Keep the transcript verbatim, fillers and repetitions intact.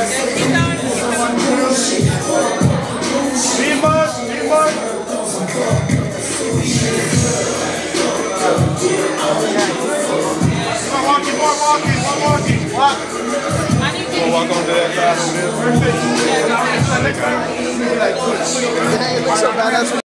Walking, more walking, more walking. Walk. We'll walk on to that side over there. Perfect. It looks so badass.